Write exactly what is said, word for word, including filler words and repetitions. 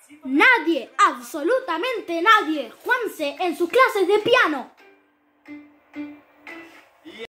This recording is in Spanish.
Nadie, absolutamente nadie. Juanse en sus clases de piano.